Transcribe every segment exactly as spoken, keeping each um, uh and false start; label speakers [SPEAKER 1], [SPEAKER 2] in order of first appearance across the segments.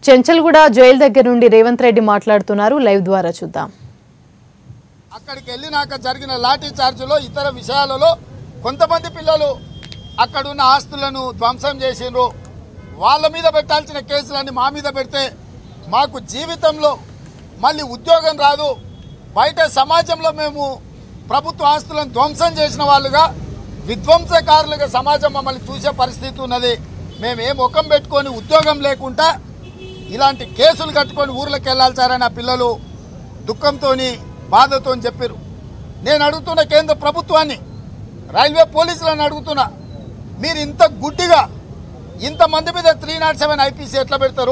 [SPEAKER 1] Chanchalguda jail దగ్గర నుండి రేవంత్ రెడ్డి మాట్లాడుతున్నారు. లైవ్ ద్వారా చూద్దాం.
[SPEAKER 2] అక్కడికి వెళ్ళినాక జరిగిన లాఠీ చార్జ్లో ఇతర విషయాలలో కొంతమంది పిల్లలు అక్కడున్న ఆస్తులను ధ్వంసం చేసిండ్రు. వాళ్ళ మీద పెట్టాల్సిన కేసులన్నీ మా మీద పెడితే మాకు జీవితంలో మళ్ళీ ఉద్యోగం రాదు, బయట సమాజంలో మేము ప్రభుత్వ ఆస్తులను ధ్వంసం చేసిన వాళ్ళుగా విధ్వంసకారులుగా సమాజం మమ్మల్ని చూసే పరిస్థితి ఉన్నది. మేము ఏ ముఖం పెట్టుకొని ఉద్యోగం లేకుండా ఇలాంటి కేసులు కట్టుకొని ఊర్లోకి వెళ్ళాల్సారని ఆ పిల్లలు దుఃఖంతో బాధతో చెప్పారు. నేను అడుగుతున్న కేంద్ర ప్రభుత్వాన్ని, రైల్వే పోలీసులను అడుగుతున్నా, మీరు ఇంత గుడ్డిగా ఇంతమంది మీద త్రీ నాట్ సెవెన్ ఐపీసీ ఎట్లా పెడతారు?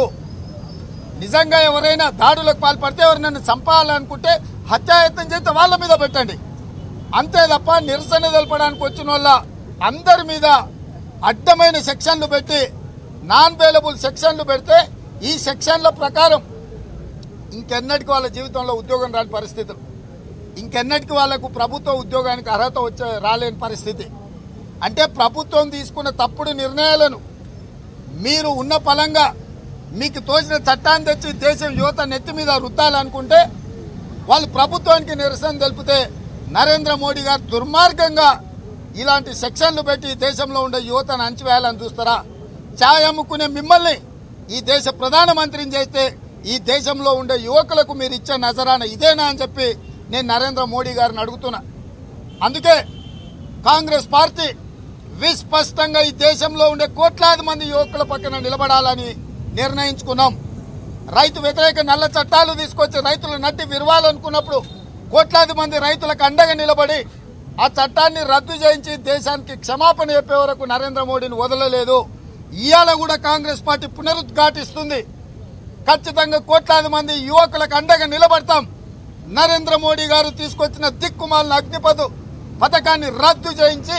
[SPEAKER 2] నిజంగా ఎవరైనా దాడులకు పాల్పడితే ఎవరినైనా చంపాలనుకుంటే హత్యాయత్నం చేస్తే వాళ్ళ మీద పెట్టండి, అంతే తప్ప నిరసన తెలపడానికి వచ్చిన వాళ్ళ అందరి మీద అడ్డమైన సెక్షన్లు పెట్టి నాన్ బెయిలబుల్ సెక్షన్లు పెడితే ఈ సెక్షన్ల ప్రకారం ఇంకెన్నటికి వాళ్ళ జీవితంలో ఉద్యోగం రాని పరిస్థితులు, ఇంకెన్నటికి వాళ్లకు ప్రభుత్వ ఉద్యోగానికి అర్హత వచ్చే రాలేని పరిస్థితి. అంటే ప్రభుత్వం తీసుకున్న తప్పుడు నిర్ణయాలను మీరు ఉన్న పలంగా మీకు తోచిన చట్టాన్ని తెచ్చి దేశం యువత నెత్తి మీద రుద్దాలనుకుంటే వాళ్ళు ప్రభుత్వానికి నిరసన తెలిపితే నరేంద్ర మోడీ గారు దుర్మార్గంగా ఇలాంటి సెక్షన్లు పెట్టి దేశంలో ఉండే యువతను అణచివేయాలని చూస్తారా? ఛాయ్ అమ్ముకునే మిమ్మల్ని ఈ దేశ ప్రధానమంత్రిని చేస్తే ఈ దేశంలో ఉండే యువకులకు మీరు ఇచ్చే నజరాన ఇదేనా అని చెప్పి నేను నరేంద్ర మోడీ గారిని అడుగుతున్నా. అందుకే కాంగ్రెస్ పార్టీ విస్పష్టంగా ఈ దేశంలో ఉండే కోట్లాది మంది యువకుల పక్కన నిలబడాలని నిర్ణయించుకున్నాం. రైతు వ్యతిరేక నల్ల చట్టాలు తీసుకొచ్చి రైతులు నట్టి విరవాలనుకున్నప్పుడు కోట్లాది మంది రైతులకు అండగా నిలబడి ఆ చట్టాన్ని రద్దు చేయించి దేశానికి క్షమాపణ చెప్పే వరకు నరేంద్ర మోడీని వదలలేదు. ఇవాళ కూడా కాంగ్రెస్ పార్టీ పునరుద్ఘాటిస్తుంది. ఖచ్చితంగా కోట్లాది మంది యువకులకు అండగా నిలబడతాం. నరేంద్ర మోడీ గారు తీసుకొచ్చిన దిక్కుమాలిన అగ్నిపథ్ పథకాన్ని రద్దు చేయించి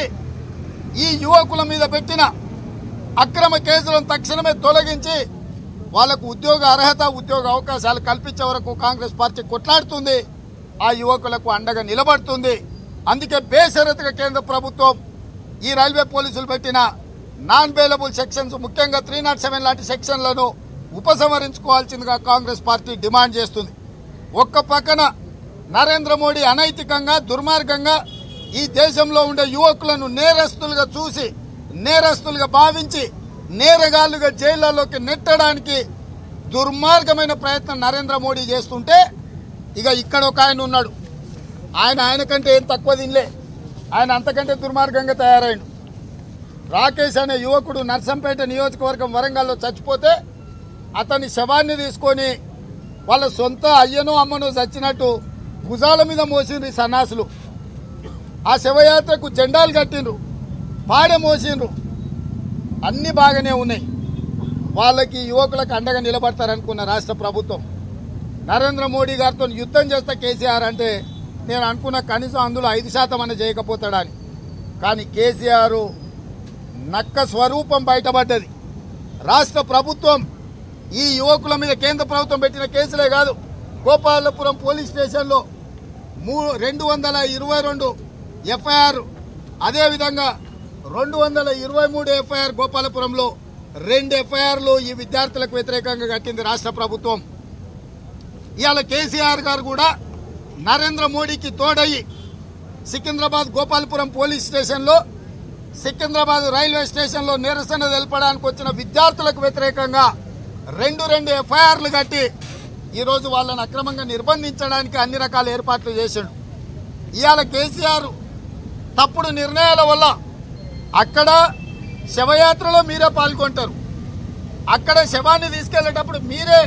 [SPEAKER 2] ఈ యువకుల మీద పెట్టిన అక్రమ కేసులను తక్షణమే తొలగించి వాళ్లకు ఉద్యోగ అర్హత, ఉద్యోగ అవకాశాలు కల్పించే వరకు కాంగ్రెస్ పార్టీ కొట్లాడుతుంది, ఆ యువకులకు అండగా నిలబడుతుంది. అందుకే బేషరతుగా కేంద్ర ప్రభుత్వం ఈ రైల్వే పోలీసులు పెట్టిన నాన్ బెయిలబుల్ సెక్షన్స్, ముఖ్యంగా త్రీ నాట్ సెవెన్ లాంటి సెక్షన్లను ఉపసంహరించుకోవాల్సిందిగా కాంగ్రెస్ పార్టీ డిమాండ్ చేస్తుంది. ఒక్క పక్కన నరేంద్ర మోడీ అనైతికంగా, దుర్మార్గంగా ఈ దేశంలో ఉండే యువకులను నేరస్తులుగా చూసి, నేరస్తులుగా భావించి, నేరగాళ్లుగా జైళ్లలోకి నెట్టడానికి దుర్మార్గమైన ప్రయత్నం నరేంద్ర మోడీ చేస్తుంటే ఇక ఇక్కడ ఒక ఆయన ఉన్నాడు. ఆయన ఆయన కంటే ఏం తక్కువ తినలే, ఆయన అంతకంటే దుర్మార్గంగా తయారైండు. రాకేష్ అనే యువకుడు నర్సంపేట నియోజకవర్గం వరంగల్లో చచ్చిపోతే అతని శవాన్ని తీసుకొని వాళ్ళ సొంత అయ్యనో అమ్మనో చచ్చినట్టు భుజాల మీద మోసిండ్రు ఈ సన్నాసులు. ఆ శవయాత్రకు జెండాలు కట్టిండ్రు, పాడె మోసిండ్రు, అన్నీ బాగానే ఉన్నాయి. వాళ్ళకి యువకులకు అండగా నిలబడతారనుకున్న రాష్ట్ర ప్రభుత్వం నరేంద్ర మోడీ గారితో యుద్ధం చేస్తే కేసీఆర్ అంటే నేను అనుకున్న కనీసం అందులో ఐదు శాతం అన్న చేయకపోతాడని. కానీ కేసీఆర్ నక్క స్వరూపం బయటపడ్డది. రాష్ట్ర ప్రభుత్వం ఈ యువకుల మీద కేంద్ర ప్రభుత్వం పెట్టిన కేసులే కాదు, గోపాలపురం పోలీస్ స్టేషన్లో మూ రెండు వందల ఇరవై రెండు ఎఫ్ఐఆర్, అదేవిధంగా రెండు వందల ఇరవై మూడు ఎఫ్ఐఆర్ గోపాలపురంలో రెండు ఎఫ్ఐఆర్లు ఈ విద్యార్థులకు వ్యతిరేకంగా కట్టింది రాష్ట్ర ప్రభుత్వం. ఇవాళ కేసీఆర్ గారు కూడా నరేంద్ర మోడీకి తోడయి సికింద్రాబాద్ గోపాలపురం పోలీస్ స్టేషన్లో, సికింద్రాబాద్ రైల్వే స్టేషన్లో నిరసన తెలపడానికి వచ్చిన విద్యార్థులకు వ్యతిరేకంగా రెండు రెండు ఎఫ్ఐఆర్లు కట్టి ఈరోజు వాళ్ళని అక్రమంగా నిర్బంధించడానికి అన్ని రకాల ఏర్పాట్లు చేశాడు. ఇవాళ కేసీఆర్ తప్పుడు నిర్ణయాల వల్ల అక్కడ శవయాత్రలో మీరే పాల్గొంటారు, అక్కడ శవాన్ని తీసుకెళ్లేటప్పుడు మీరే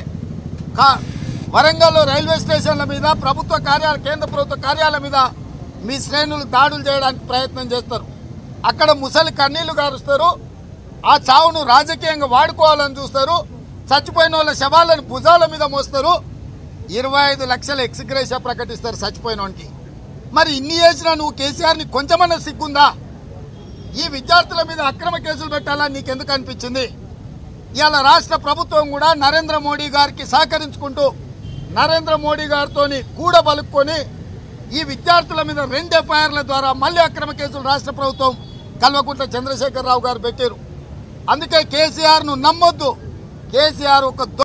[SPEAKER 2] వరంగల్లో రైల్వే స్టేషన్ల మీద, ప్రభుత్వ కార్యాలయ కేంద్ర ప్రభుత్వ కార్యాలయం మీద మీ శ్రేణులు దాడులు చేయడానికి ప్రయత్నం చేస్తారు. అక్కడ ముసలి కన్నీళ్లు గారుస్తారు, ఆ చావును రాజకీయంగా వాడుకోవాలని చూస్తారు, చచ్చిపోయిన వాళ్ళ శవాలను భుజాల మీద మోస్తారు, ఇరవై ఐదు లక్షల ఎక్స్గ్రేషియా ప్రకటిస్తారు చచ్చిపోయిన వానికి. మరి ఇన్ని చేసినా నువ్వు కేసీఆర్ని కొంచెమన్నా సిగ్గుందా? ఈ విద్యార్థుల మీద అక్రమ కేసులు పెట్టాలని నీకెందుకు అనిపించింది? ఇవాళ రాష్ట్ర ప్రభుత్వం కూడా నరేంద్ర మోడీ గారికి సహకరించుకుంటూ నరేంద్ర మోడీ గారితో కూడబలుక్కొని ఈ విద్యార్థుల మీద రెండు ఎఫ్ఐఆర్ల ద్వారా మళ్ళీ అక్రమ కేసులు రాష్ట్ర ప్రభుత్వం కల్వకుంట్ల చంద్రశేఖరరావు గారు పెట్టారు. అందుకే కేసీఆర్ ను నమ్మొద్దు. కేసీఆర్ ఒక